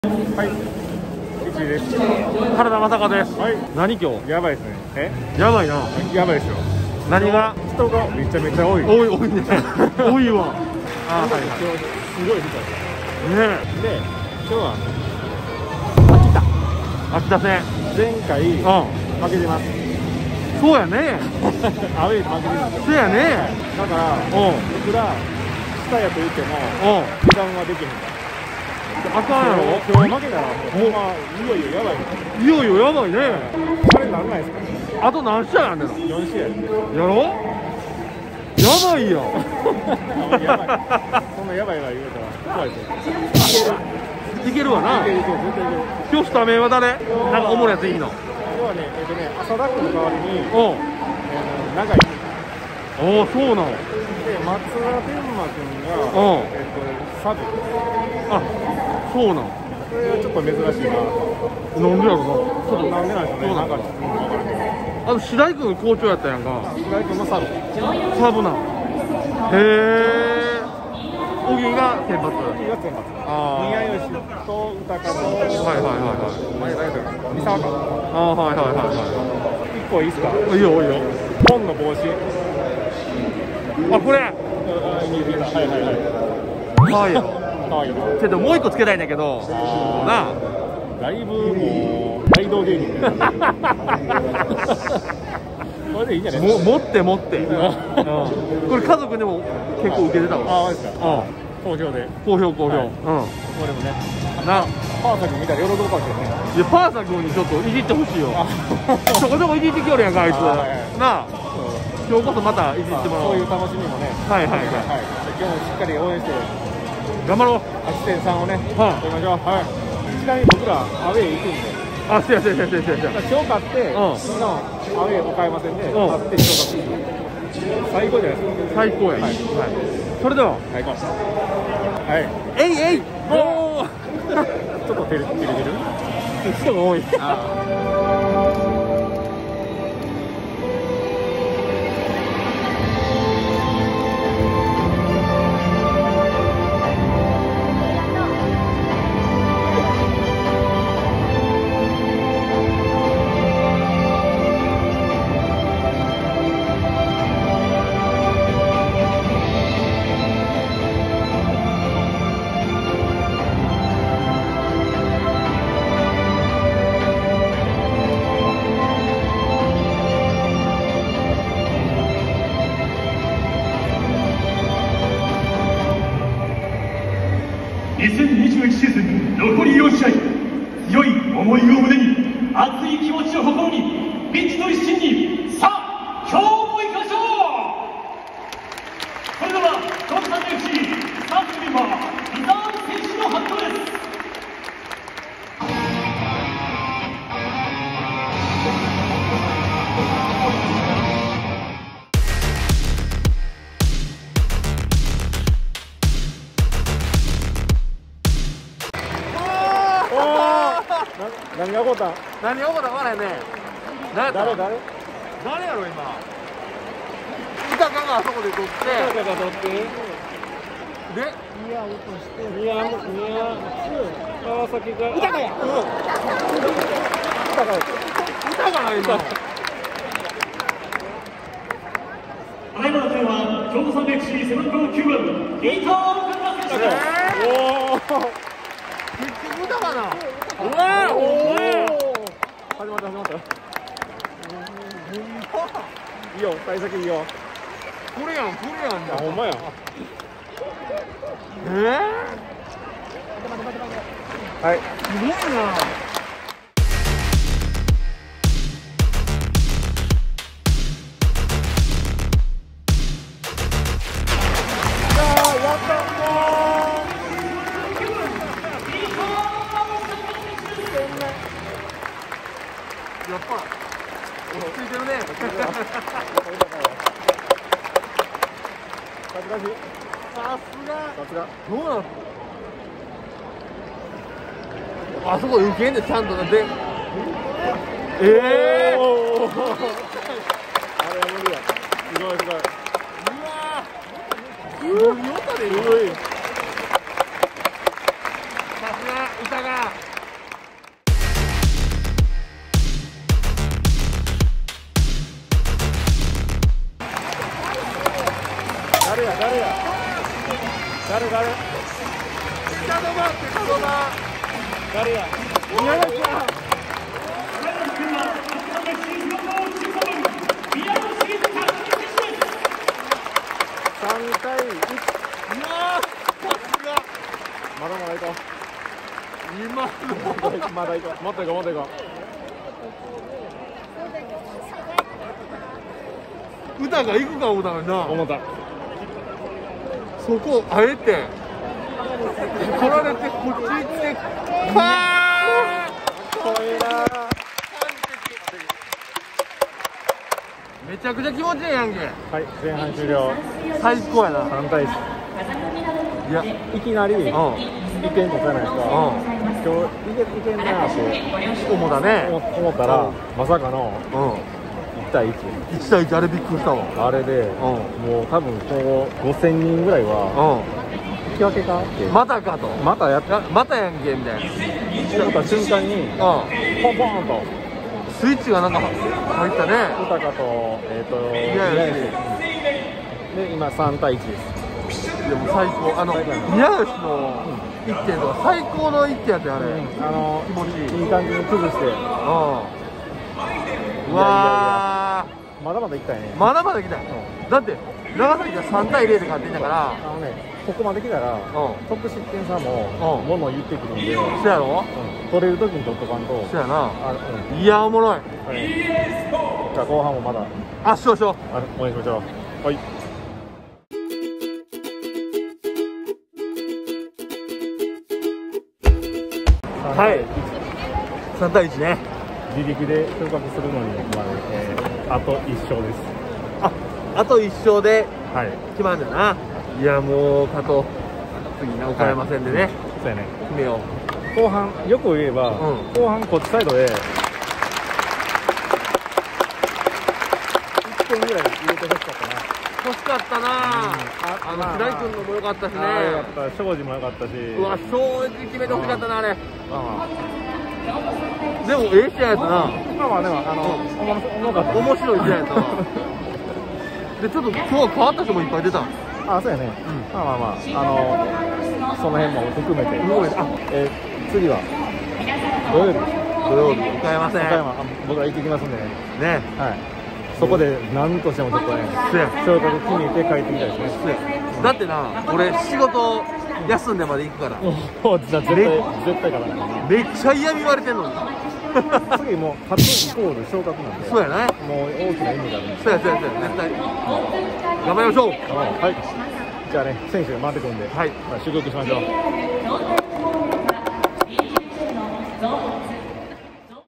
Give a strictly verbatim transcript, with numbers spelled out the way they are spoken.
はい。いちです。 原田正和です。 はい。 何今日？ やばいですね。え？ やばいな。 やばいですよ。 何が？ 人がめちゃめちゃ多い。 多い多いね。多いわ。あ、はいはい。 今日すごい人です。 ねで、今日は秋田戦。 前回うん。 負けてます。 そうやね。 アウェーで負けてるんですよ。 そうやね。 だから、 うん。 いくら下やと言ってもうん。 油断はできへん。 あかんやろ。 今日負けたらもうほんまいよいよやばい。 いよいよやばいね。 あれなんないですか？ あと何試合やんねんの？ よん試合。 やろ？やばいやん。 やばい。そんなやばいわ言うたら怖いですよ。 いけるわな。 いけるいける絶対いける。 今日スタメンは誰？なんかおもろいやついいの？ 今日はね、えっとね、浅田君の代わりに、 おう。 長井。 おお、そうなの。 で、松田天馬君が、 うん。 えっと、サブ。 あ、そうなの。 これはちょっと珍しいな。 なんでやろな。ちょっとなんでなんでしょうね。なんか、 あの白井君校長やったやんか。 白井君のサブ。 サブな。へえ。小木が選抜。 いいやつやんか。 ああ。 宮吉と歌かと。はいはいはいはいはい。 前誰だよ。三沢か。 ああ、はいはいはいは一個いいですか。 い。いいよいいよ。 本の帽子。 あ、これ。 はいはいはい。 かわいいよ。 かわいい。 けどもう一個つけたいんだけど。なあ。 だいぶもう大道芸人。これでいいんじゃないですか。 も持って持って。うん。これ家族でも結構受けてたわ。 ああ、マジですか。 うん。 好評で。 好評好評。 はいうん。 これもね。 な。 パーサ君見たら喜ぶかもしれない。 いや、パーサ君にちょっといじってほしいよ。ちょこちょこいじってきよるやんか、あいつ。 あはいはいなあ。今日こそまたいじってもらおう。 そういう楽しみもね。 はいはいはい。 今日もしっかり応援して頑張ろう。 勝ち点さんをね、 はい取りましょう。はい。ちなみに僕らアウェー行くんで。 あ、せやせやせやせやせや。 今日勝って、 うん昨日アウェー岡山戦でうん勝って昇格。最高じゃないですか。 最高や。 はい。 はい。それでは。 最高。はい。 えいえい。もう。 ちょっと照れてる。 人が多い。 にせんにじゅういちシーズン残りよん試合、強い思いを胸に熱い気持ちを心に未知の一心に、さあ今日も行きましょう。それではドンタン エフシー スターティングメンバーリザーブ選手の発表です。 何が起こったん？ 何が起こったか分からへんね。何やった？ 誰誰？ 誰やろ今。歌かがあそこで撮って。 誰か取って。 で。 宮落として。宮宮川崎が。歌かや。うん。歌かや。 歌かな今。 ただいまの点は京都サンデーエフシー背番号きゅうばんリーターンから選手です。 おお。結局歌かな。うわおお。 始まった始まった。いいよ、幸先いいよ。 これやん、これやん。 あ、ほんまや。 えー、 はい。 すごいな。やっぱ落ち着いてるね。 さすが。 さすが。 さすが。 どうなの？あそこ受けんでちゃんとなってええー、あれは無理や。すごいすごい。 うわー、うわー、よかでいい。さすが歌が。 誰や誰や誰誰下の番って角番。 誰や宮崎さん。さん対いち。 いやー、さすが。 まだまだいこ今う。まだいこう。もっといこうもっといこう。歌が行くか思ったのにな。 う。思った。 そこあえて取られてこっち行ってパーかっこいいな。 めちゃくちゃ気持ちいいやんけ。 はい、前半終了。 最高やな。 さん対いち。 いや、 いきなりいうんってん取せないですか。 うん今日いけいけんなーって思ったね。 思思ったら、まさかのうん。 いち対いち。 いち対いち、あれびっくりしたわ。 あれで、 うもう多分今後ごせんにんぐらいはん。 引き分けかってうん。またかと。 またやったやまたやんけみたいな。 思った瞬間にうポンポンとん。スイッチがなんか入ったね。 豊かとえっ、といやいやいやで今さん対いちです。 でも最高。あの、宮吉のいってんとか最高のいってんやってあれ。うん。 あの気持ちいい。 いい感じに崩してうわー。 まだまだいきたいね。 まだまだ来たよ。だって長崎がさん対ゼロで勝ってんだからあのねここまで来たら、 ん得失点差もうんものを言ってくるんで、うんそやろ。 取れる時に取っとかんと。 そやな。 あうんいやおもろい。 はいじゃあ後半もまだあしょうしょう。 あ応援しましょう。はい。 はいさん対いちね。 自力で昇格するのにまで、えー、あといっ勝です。 ああといっ勝ではい。 決まるんだな。いやもう加藤次な岡山戦でね、 そうやね。 決めよう。 後半よく言えば、 うん後半こっちサイドでいってんぐらい入れてほしかったな。 欲しかったな。ああの平井君のも良かったしね。 ああよかった。庄司もよかったし。 うわ正直決めて欲しかったなあれ。 まあまあでもええ試合やったな。 まあまあでもあの、 うんおもろおもろかった。 面白い試合やったな。でちょっと今日は変わった人もいっぱい出た。 あ、そうやね。 んまあまあまああのその辺も含めて。 含めてあえー次は土曜日。 土曜日岡山戦。 岡山あ僕ら行ってきますんでね。 ね。 はい。そこで何としてもちょっとねせや昇格決めて帰ってきたいですね。 だってな俺仕事休んでまで行くからおおじゃあ絶対絶対勝たない。 めっちゃ嫌味言われてんのに。 次もう勝つイコール昇格なんで。 そうやね。 もう大きな意味があるんです。 そうやそうやそうや絶対頑張りましょう。 はい。じゃあね選手が回ってくるんで、 はいまあ、祝福しましょう。